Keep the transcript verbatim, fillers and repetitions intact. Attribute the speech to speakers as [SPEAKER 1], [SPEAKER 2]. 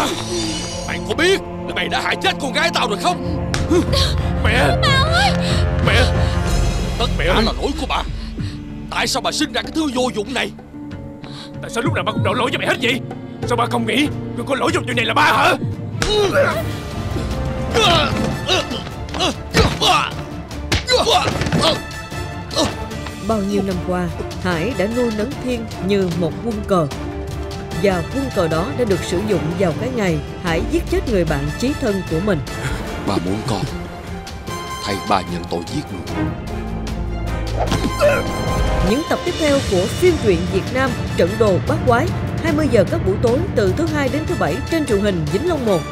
[SPEAKER 1] Mày có biết mày đã hại chết con gái tao rồi không? Mẹ!
[SPEAKER 2] Bà ơi!
[SPEAKER 1] Mẹ! Tất cả là lỗi của bà. Tại sao bà sinh ra cái thứ vô dụng này?
[SPEAKER 3] Tại sao lúc nào bà cũng đổ lỗi cho mẹ hết vậy? Sao bà không nghĩ người có lỗi trong chuyện này là ba hả?
[SPEAKER 4] Bao nhiêu năm qua, Hải đã nuôi nấng Thiên như một quân cờ. Và quân cờ đó đã được sử dụng vào cái ngày Hải giết chết người bạn chí thân của mình.
[SPEAKER 1] Bà muốn con thay bà nhận tội giết người.
[SPEAKER 4] Những tập tiếp theo của phim truyện Việt Nam Trận Đồ Bát Quái hai mươi giờ các buổi tối từ thứ hai đến thứ bảy trên truyền hình Vĩnh Long một.